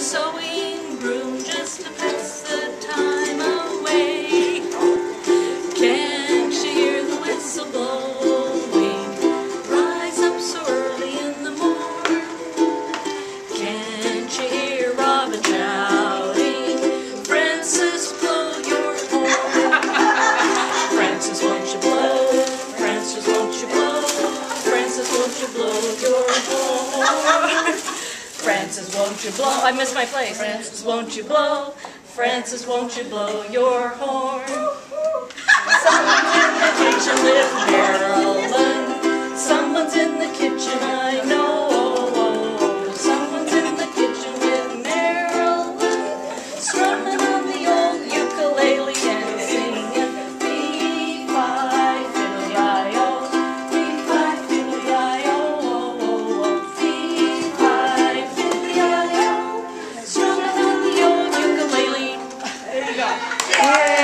sewing broom just to pass the time away. Can't you hear the whistle blowing? Rise up so early in the morn. Can't you hear Robin shouting? Francis, blow your horn. Francis, won't you blow? Francis, won't you blow? Francis, won't you blow your horn? Francis, won't you blow? I missed my place. Francis, won't you blow? Francis, won't you blow your horn? Someone's in the kitchen with Marilyn. Someone's in the kitchen, I know. Someone's in the kitchen with Marilyn, strumming on the old ukulele and singing fee-fi, fiddle-yi-o, fee-fi, fiddle-yi-o, fee-fi, fiddle-yi-o, strumming on the old ukulele. There you go.